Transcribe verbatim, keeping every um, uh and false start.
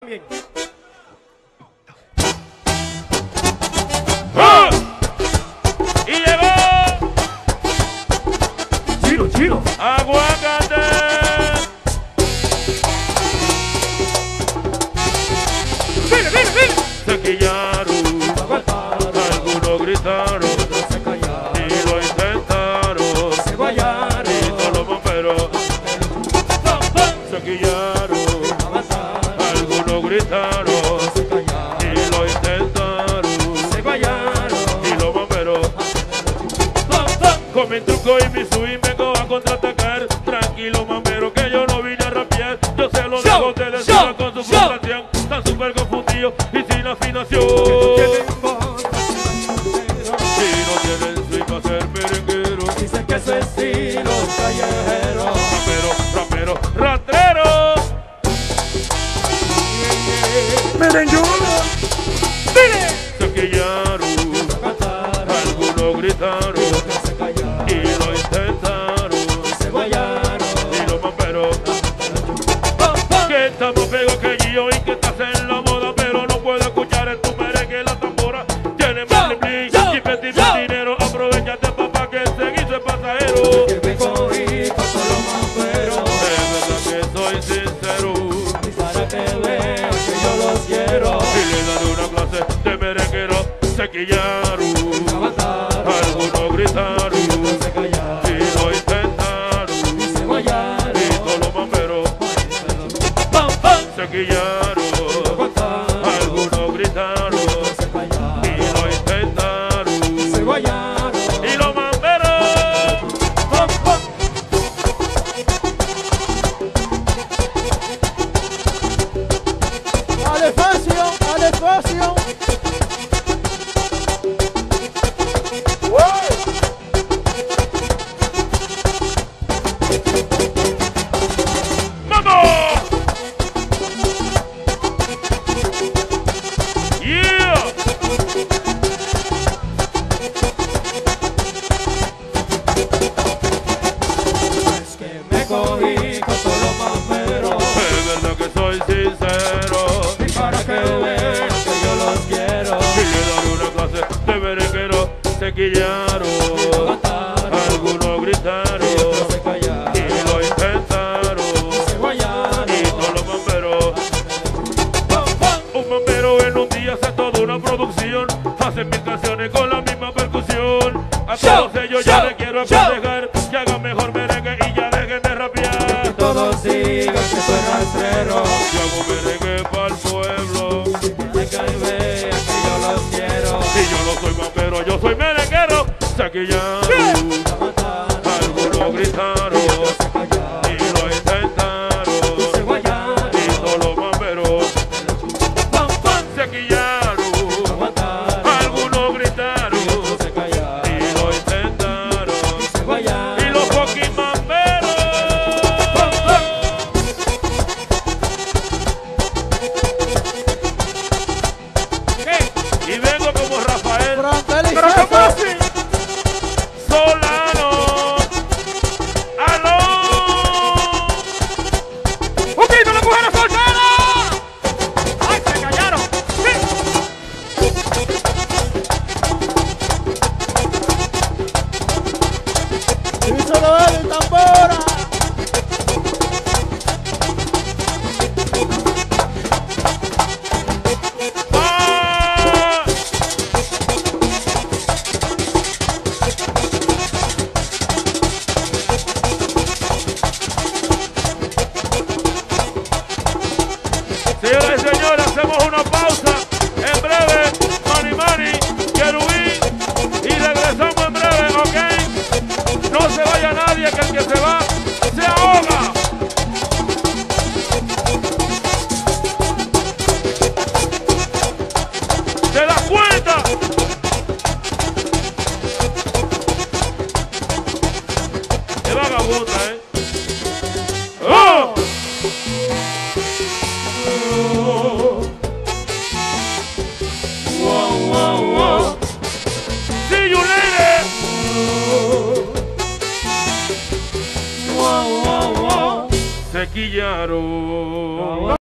Bien. ¡Ah! Y llegó Chino, chino. Aguacate. Dile, dile, dile. Se quillaron, algunos gritaron Se callaron, y lo intentaron. se guayaron, Y todos los bomberos se quillaron, algunos gritaron se callaron, y lo intentaron. se guayaron. Y los bomberos con mi truco y mi swing vengo a contraatacar. Tranquilo, mamero, que yo no vine a rapear. Yo sé los Show, negocios de show, encima con su show. frustración. Están súper confundidos y sin afinación. Si no tienen swing para ser merenguero, Dicen que su estilo es callejero. rapero, rapero, ratrero. Merenguero. Dile. Se quillaron, algunos gritaron Se callaron, y lo intentaron. se guayaron. Y los bomberos que estamos pegos que yo y que estás en la moda, pero no puedo escuchar en tu merengue la tambora. Tiene más Yo, bling yo, y pedir yo. dinero. Aprovechate, papá, que seguís el pasajero. Que me cogí con todos los mamberos. Es verdad que soy sincero Y para que vean que yo los quiero. y le daré una clase de merenguero. Se quillaron, Avanzaron, algunos gritaron se callaron, y lo intentaron. se guayaron. Y todos los bomberos se quillaron, Avanzaron, algunos gritaron se callaron, y lo intentaron. se guayaron. Y los mamberos Pom, pom. Al espacio, al espacio. ¡vamos! ¡Yeah! Es que me cogí con todos los mamberos. Es verdad que soy sincero Y para que vean que yo los quiero. y le daré una clase de merenguero. Se quillaron, Avanzaron, algunos gritaron se callaron, y lo intentaron. se guayaron. Y todos los bomberos, Pom, pom. un bombero en un día hace toda una producción. Hacen mil canciones con la misma percusión. A Show, todos ellos yo show, les quiero show. aconsejar que hagan mejor merengue y ya dejen de rapear. Todos digan que soy rastrero. Yo hago merengue para el pueblo Hay que vean que yo los quiero. y yo no soy bombero, yo soy merenguero. Se quillaron, Avanzaron, algunos gritaron se callaron, y lo se intentaron. guayaron. Y todos los bomberos Pom, pom. se quillaron, Aguantaron, algunos gritaron se callaron, y lo intentaron. se guayaron. Y los fucking mamberos y vengo como Rafael Frontel y pero César. ¿cómo así? Solano. ¡Aló! ¡Un grito, la mujer soltera! ¡Ay, se callaron! Díselo él en tambora. ¡Ah! Señoras y señores, hacemos una pausa. En breve, Mani Mani, Querubín, y regresamos en breve, ¿ok? No se vaya nadie, que el que se va se ahoga. ¿Te das cuenta? Qué vagabunda, ¿eh? ¡Oh! Wow, wow, wow. See you later. Wow, wow, wow. Se quillaron.